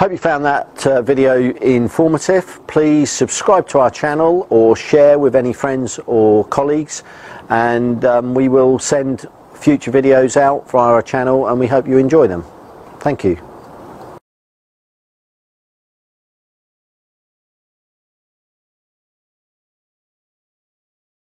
Hope you found that video informative. Please subscribe to our channel or share with any friends or colleagues, and we will send future videos out via our channel, and we hope you enjoy them. Thank you.